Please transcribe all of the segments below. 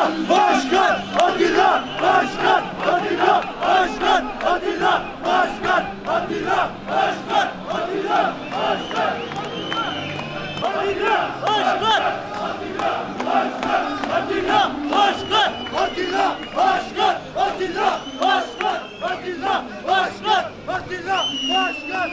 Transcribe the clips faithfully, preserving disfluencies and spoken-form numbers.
Atilla Başkan, Atilla Başkan, Atilla Başkan, Atilla Başkan, Atilla Başkan, Atilla Başkan, Atilla Başkan, Atilla Başkan, Atilla Başkan, Atilla Başkan, Atilla Başkan, Atilla Başkan, Atilla Başkan.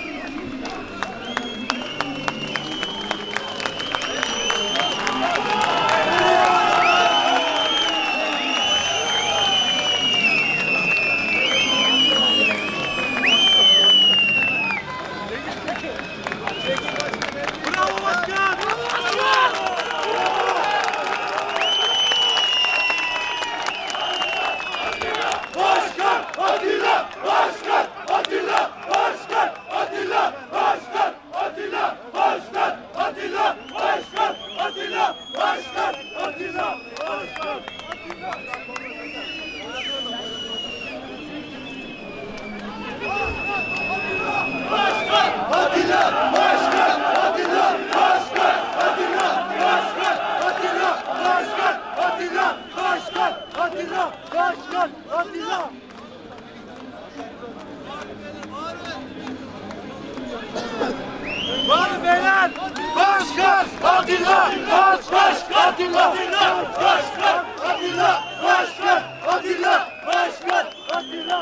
Var beyler! Başkan! Atilla! Başkan! Atilla! Başkan! Atilla! Başkan! Atilla! Başkan! Atilla!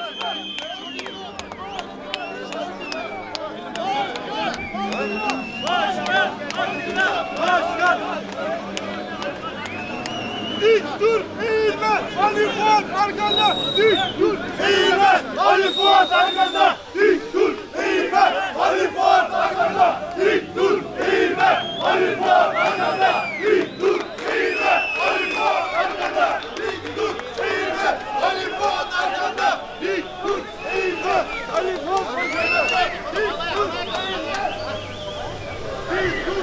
Başkan! Atilla! Başkan! Dik dur! Eğilme! Ali Fuat arkanda! Dik dur! Eğilme! Ali Fuat arkanda! Dik dur! Eğilme! Ali Fuat arkanda! Dik dur! Eğilme! Ali Fuat arkanda! Dik dur! Eğilme! Ali Fuat arkanda! Dik dur! Eğilme! Ali Fuat arkanda! Dik dur! Eğilme! Ali Fuat arkanda! Dik dur! Dik dur!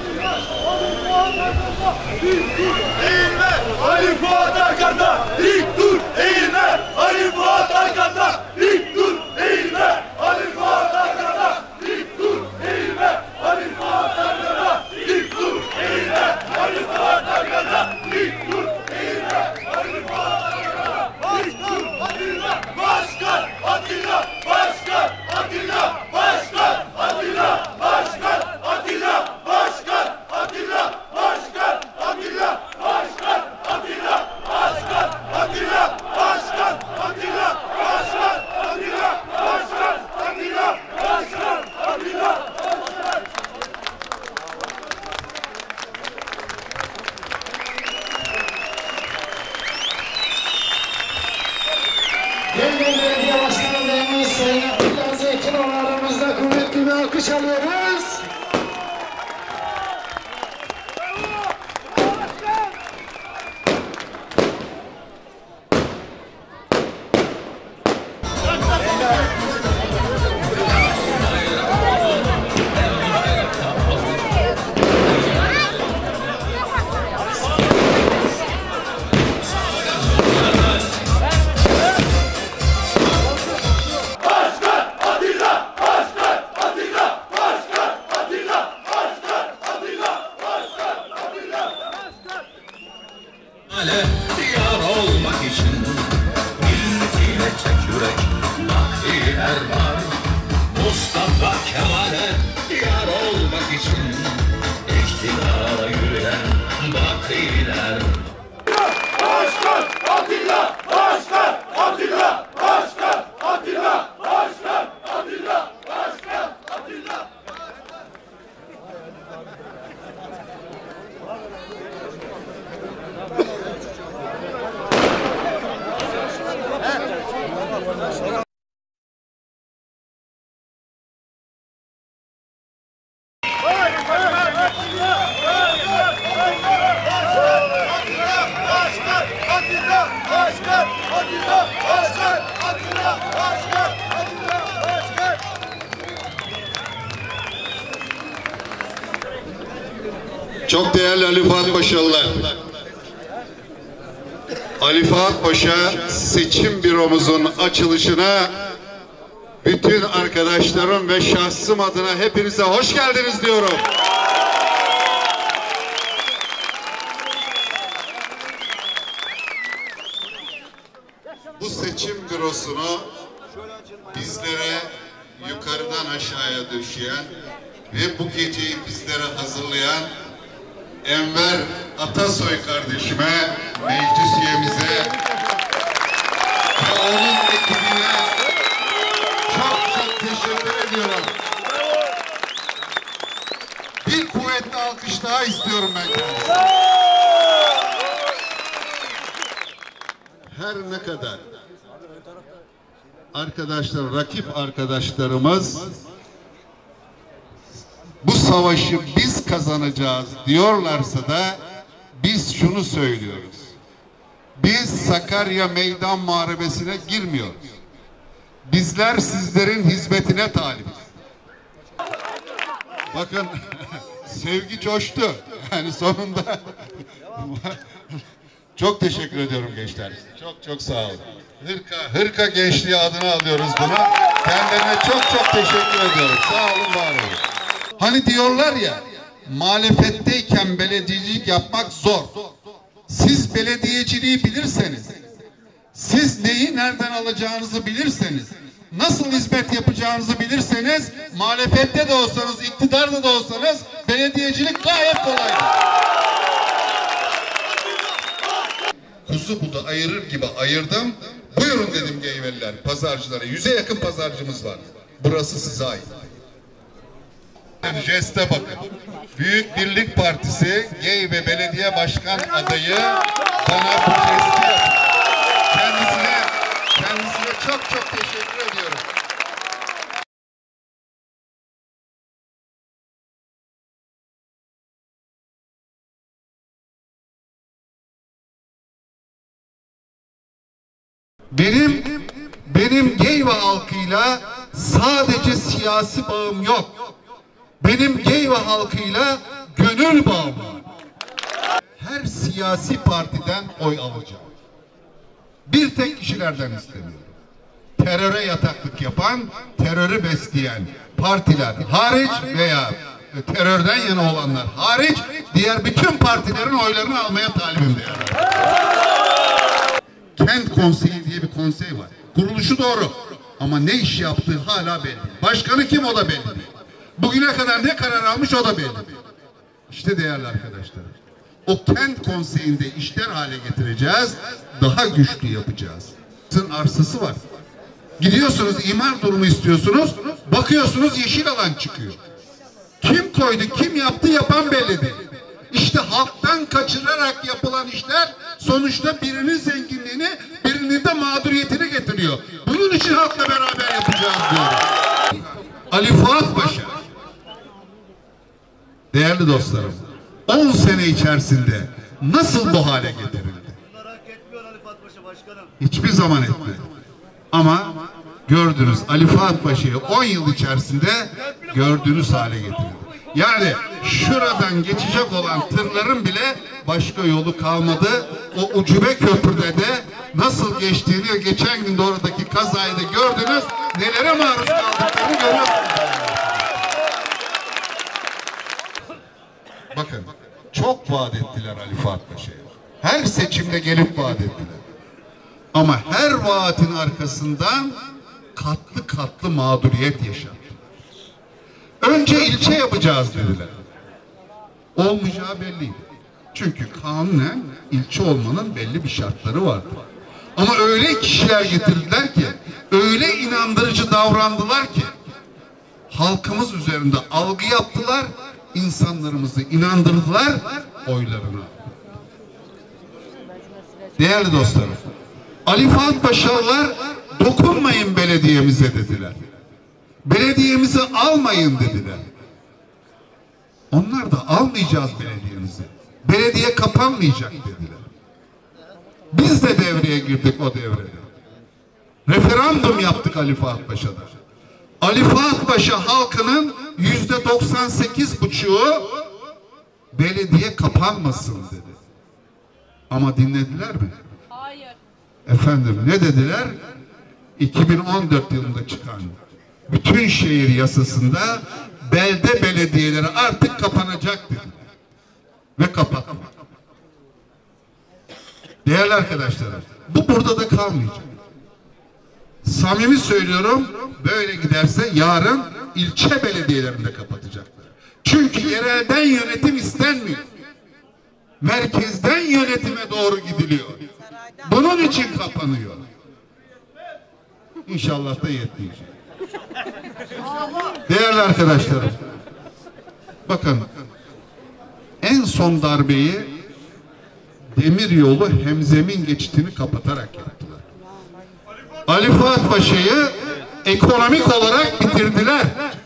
Eğilme! Ali Fuat arkanda! Dik dur! Eğilme! Ali Fuat arkanda! Dik dur! Eğilme! Ali Fuat arkanda! Dik dur! Eğilme! Ali Fuat arkanda! Dik dur! Eğilme! Ali Fuat arkanda! Dik dur! Eğilme! Ali Fuat arkanda! Dik dur! Atilla! Başkan! Atilla! Başkan! Atilla! Başkan! Atilla! Başkan! Atilla! Başkan! Atilla! Başkan! Atilla! Başkan! Atilla! Başkan! Atilla! Başkan! Atilla! Başkan! Atilla! Başkan! Atilla! Başkan! Atilla! Başkan! Yeniden Belediye Başkanlığımız Sayın Atilla Zeytinoğlu aramızda kuvvetli bir alkış alıyoruz. Diyar olmak için milletiyle çek yürek Bakri Erbar Mustafa Kemal'e diyar olmak için iktidara yürüyen Bakriler. Başkan! Atilla! Başkan! Atilla! Başkan! Atilla! Başkan! Atilla! Başkan! Atilla! Çok değerli Ali Fuat Paşalılar. Ali Fuat Paşa seçim büromuzun açılışına bütün arkadaşlarım ve şahsım adına hepinize hoş geldiniz diyorum. seçim bürosunu bizlere yukarıdan aşağıya döşeyen ve bu geceyi bizlere hazırlayan Enver Atasoy kardeşime, meclis üyemize ve onun ekibine çok çok teşekkür ediyorum. Bir kuvvetli alkış daha istiyorum ben kendisine. Her ne kadar arkadaşlar, rakip arkadaşlarımız bu savaşı biz kazanacağız diyorlarsa da biz şunu söylüyoruz. Biz Sakarya Meydan Muharebesi'ne girmiyoruz. Bizler sizlerin hizmetine talibiz. Bakın sevgi coştu. Yani sonunda çok teşekkür ediyorum gençler. Çok çok sağ olun. Hırka, Hırka Gençliği adına alıyoruz bunu. Kendilerine çok çok teşekkür ediyorum. Sağ olun, var olun. Hani diyorlar ya, muhalefetteyken belediyecilik yapmak zor. Siz belediyeciliği bilirseniz, siz neyi nereden alacağınızı bilirseniz, nasıl hizmet yapacağınızı bilirseniz, muhalefette de olsanız, iktidarda da olsanız belediyecilik gayet kolaydır. Kuzu budu ayırır gibi ayırdım. Buyurun dedim Geyveliler, pazarcılara. Yüze yakın pazarcımız var. Burası size ait. Jeste bakın. Büyük Birlik Partisi Geyve Belediye Başkan adayı bana bu jesti yaptı. Kendisine, kendisine çok çok teşekkür ediyorum. Benim benim Geyve halkıyla sadece siyasi bağım yok. Benim Geyve halkıyla gönül bağım var. Her siyasi partiden oy alacağım. Bir tek kişilerden istemiyorum. Teröre yataklık yapan, terörü besleyen partiler hariç veya terörden yana olanlar hariç diğer bütün partilerin oylarını almaya talibim diyorlar. Kent Konseyi diye bir konsey var. Kuruluşu doğru. Ama ne iş yaptığı hala belli. Başkanı kim, o da belli değil. Bugüne kadar ne karar almış, o da belli değil. İşte değerli arkadaşlar, o kent konseyinde işler hale getireceğiz. Daha güçlü yapacağız. Arsası var. Gidiyorsunuz, imar durumu istiyorsunuz. Bakıyorsunuz yeşil alan çıkıyor. Kim koydu, kim yaptı, yapan belli değil. İşte halktan kaçırarak yapılan işler sonuçta birinin zenginliğini, birinin de mağduriyetini getiriyor. Bunun için halkla beraber yapacağız diyorum. Ali Fuat Paşa, değerli dostlarım, on sene içerisinde nasıl bu hale getirildi? Hiçbir zaman etmedi. Ama gördünüz, Ali Fuat Paşa'yı on yıl içerisinde gördüğünüz hale getirildi. Yani şuradan geçecek olan tırların bile başka yolu kalmadı. O Ucube Köprü'de de nasıl geçtiğini, geçen gün de oradaki kazayı da gördünüz. Nelere maruz kaldıklarını görüyorsunuz. Bakın, çok vaat ettiler Ali Fuat Paşa'ya. Her seçimde gelip vaat ettiler. Ama her vaatin arkasından katlı katlı mağduriyet yaşandı. Önce ilçe yapacağız dediler. Olmayacağı belliydi. Çünkü kanunen ilçe olmanın belli bir şartları vardı. Ama öyle kişiler getirdiler ki, öyle inandırıcı davrandılar ki, halkımız üzerinde algı yaptılar, insanlarımızı inandırdılar, oylarına. Değerli dostlarım, Ali Fuat Paşalılar dokunmayın belediyemize dediler. Belediyemizi almayın dediler. Onlar da almayacağız belediyemizi. Belediye kapanmayacak dediler. Biz de devreye girdik o devrede. Referandum yaptık Ali Fuat Paşa'da. Ali Fuat Paşa halkının yüzde doksan sekiz buçuğu belediye kapanmasın dedi. Ama dinlediler mi? Hayır. Efendim ne dediler? iki bin on dört yılında çıkan bütün şehir yasasında belde belediyeleri artık kapanacak dedi. Ve kapattı. Değerli arkadaşlar, bu burada da kalmayacak. Samimi söylüyorum, böyle giderse yarın ilçe belediyelerini de kapatacaklar. Çünkü yerelden yönetim istenmiyor. Merkezden yönetime doğru gidiliyor. Bunun için kapanıyor. İnşallah da yetmeyecek. Değerli arkadaşlarım, bakın, en son darbeyi demiryolu hemzemin geçitini kapatarak yaptılar. Ali Fuat Paşa'yı ekonomik olarak bitirdiler.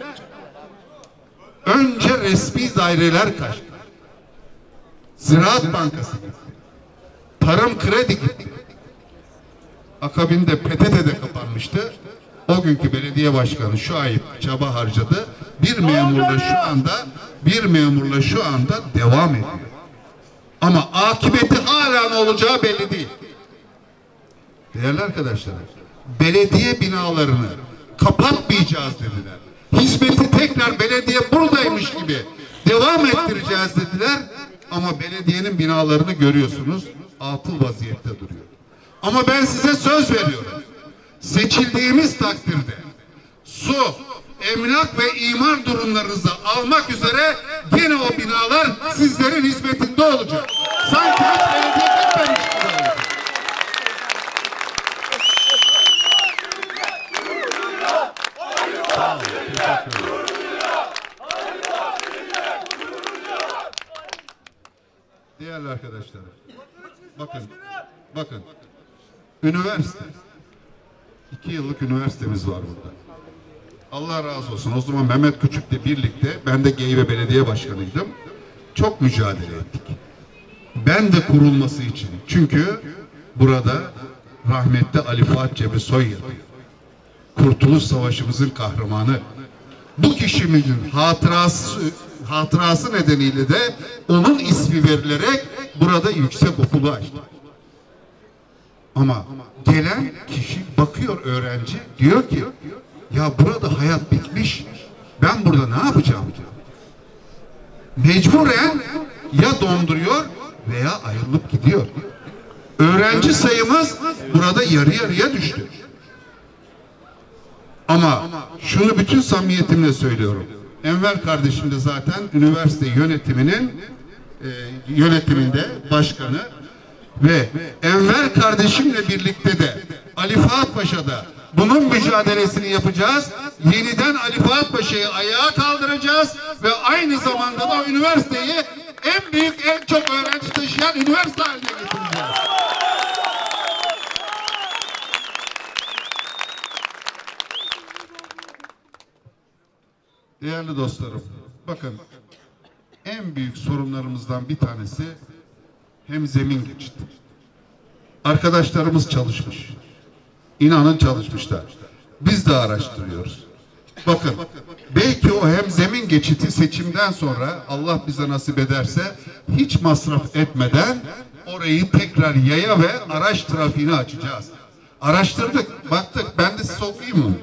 Önce resmi daireler kaçtı. Ziraat Bankası gitti. Tarım Kredi gitti. Akabinde P T T'de kapanmıştı. O günkü belediye başkanı Şuayb çaba harcadı. Bir memurla şu anda bir memurla şu anda devam ediyor. Ama akıbeti hala ne olacağı belli değil. Değerli arkadaşlar, belediye binalarını kapatmayacağız dediler. Hizmeti tekrar belediye buradaymış gibi devam ettireceğiz dediler. Ama belediyenin binalarını görüyorsunuz, atıl vaziyette duruyor. Ama ben size söz veriyorum. Seçildiğimiz takdirde su, emlak ve imar durumlarınızı almak üzere yine o binalar sizlerin hizmetinde olacak. Sanki hiç belediye gitmemiş gibi olacak. Değerli arkadaşlar, bakın, bakın, üniversite, iki yıllık üniversitemiz var burada. Allah razı olsun. O zaman Mehmet Küçük'le birlikte, ben de Geyve Belediye Başkanıydım. Çok mücadele ettik. Ben de kurulması için. Çünkü burada rahmetli Ali Fuat Cebesoy yatıyor. Kurtuluş Savaşımızın kahramanı. Bu kişimizin hatırası, hatırası nedeniyle de onun ismi verilerek burada yüksek okulu açtı. Ama gelen kişi bakıyor, öğrenci diyor ki ya burada hayat bitmiş, ben burada ne yapacağım diyor. Mecburen ya donduruyor veya ayrılıp gidiyor. Öğrenci sayımız burada yarı yarıya düştü. Ama şunu bütün samimiyetimle söylüyorum. Enver kardeşim de zaten üniversite yönetiminin e, yönetiminde başkanı ve Enver kardeşimle birlikte de Ali Fuat Paşa'da bunun mücadelesini yapacağız. Yeniden Ali Fuat Paşa'yı ayağa kaldıracağız ve aynı zamanda da üniversiteyi en büyük, en çok öğrenci taşıyan üniversite haline getireceğiz. Değerli dostlarım, bakın, en büyük sorunlarımızdan bir tanesi hemzemin geçidi. Arkadaşlarımız çalışmış. İnanın çalışmışlar. Biz de araştırıyoruz. Bakın, belki o hemzemin geçiti seçimden sonra Allah bize nasip ederse hiç masraf etmeden orayı tekrar yaya ve araç trafiğini açacağız. Araştırdık, baktık. Ben de size okuyayım mı?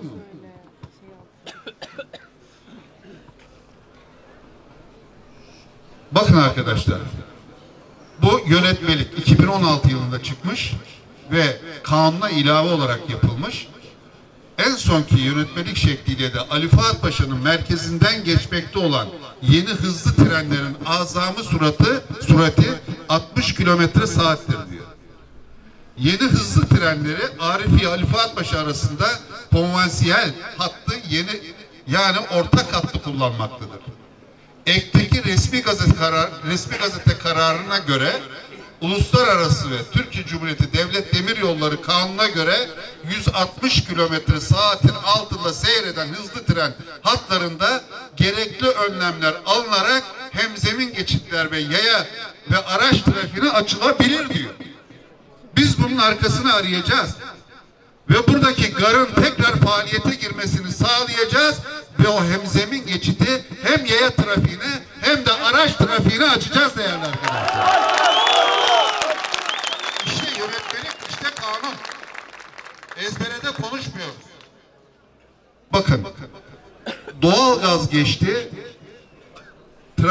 Bakın arkadaşlar, bu yönetmelik iki bin on altı yılında çıkmış ve kanuna ilave olarak yapılmış. En sonki yönetmelik şekliyle de Ali Fuat Paşa'nın merkezinden geçmekte olan yeni hızlı trenlerin azami suratı, surati altmış kilometre saattir diyor. Yeni hızlı trenleri Arifiye Ali Fuat Paşa arasında konvansiyel hattı yeni, yani ortak hattı kullanmaktadır. Ekteki resmi gazete karar, resmi gazete kararına göre uluslararası ve Türkiye Cumhuriyeti Devlet Demiryolları Kanunu'na göre yüz altmış kilometre saatin altında seyreden hızlı tren hatlarında gerekli önlemler alınarak hemzemin geçitler ve yaya ve araç trafiğine açılabilir diyor. Biz bunun arkasını arayacağız ve buradaki garın tekrar faaliyete girmesini sağlayacağız ve o hemzemin geçiti hem yaya trafiğini hem de araç trafiğini açacağız değerli arkadaşlar. İşte yönetmelik, işte kanun. Ezbere de konuşmuyoruz. Bakın, doğalgaz geçti,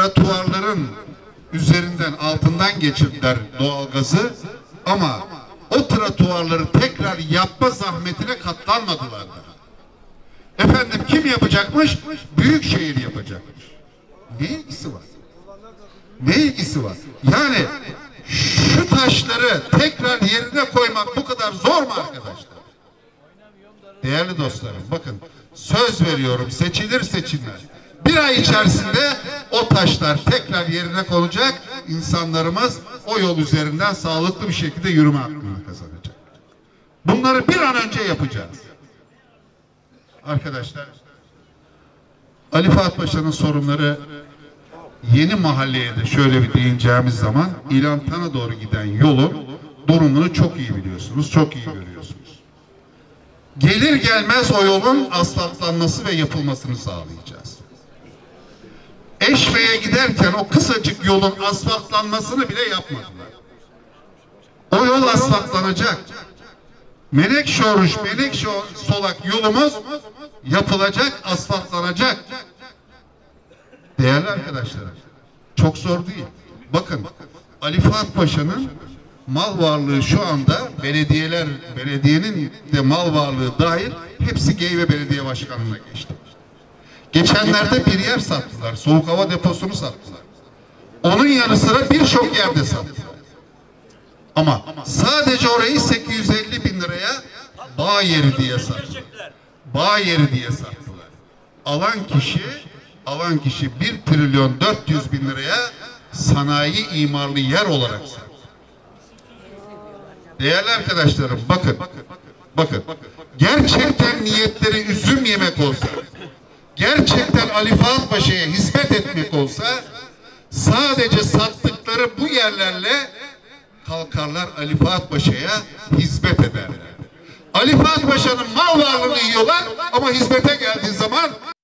trotuarların üzerinden, altından geçirdiler doğalgazı ama o o trotuarları tekrar yapma zahmetine katlanmadılar daha. Efendim kim yapacakmış? Büyükşehir yapacakmış. Ne ilgisi var? Ne ilgisi var? Yani şu taşları tekrar yerine koymak bu kadar zor mu arkadaşlar? Değerli dostlarım, bakın söz veriyorum, seçilir seçilmez bir ay içerisinde o taşlar tekrar yerine konacak, insanlarımız o yol üzerinden sağlıklı bir şekilde yürüme hakkını kazanacak. Bunları bir an önce yapacağız. Arkadaşlar, Ali Fuat Paşa'nın sorunları, Yeni Mahalle'ye de şöyle bir değineceğimiz zaman İlhantan'a doğru giden yolun durumunu çok iyi biliyorsunuz, çok iyi görüyorsunuz. Gelir gelmez o yolun asfaltlanması ve yapılmasını sağlayacağız. Eşve'ye giderken o kısacık yolun asfaltlanmasını bile yapmadılar. O yol asfaltlanacak. Menekşe Oruç, Menekşe Solak yolumuz yapılacak, asfaltlanacak. Değerli arkadaşlarım, çok zor değil. Bakın, Ali Fuat Paşa'nın mal varlığı şu anda belediyeler, belediyenin de mal varlığı dahil hepsi Geyve Belediye Başkanlığı'na geçti. Geçenlerde bir yer sattılar, soğuk hava deposunu sattılar. Onun yanı sıra birçok yerde sattılar. Ama sadece orayı sekiz yüz elli bin liraya bağ yeri diye sattılar. Bağ yeri diye sattılar. Alan kişi, alan kişi bir trilyon dört yüz bin liraya sanayi imarlı yer olarak sattı. Değerli arkadaşlarım, bakın, bakın, gerçekten niyetleri üzüm yemek olsa, gerçekten Ali Fuat Paşa'ya hizmet etmek olsa, sadece sattıkları bu yerlerle kalkarlar Ali Fuat Paşa'ya hizmet ederler. Ali Fuat Paşa'nın mal varlığını yiyorlar ama hizmete geldiği zaman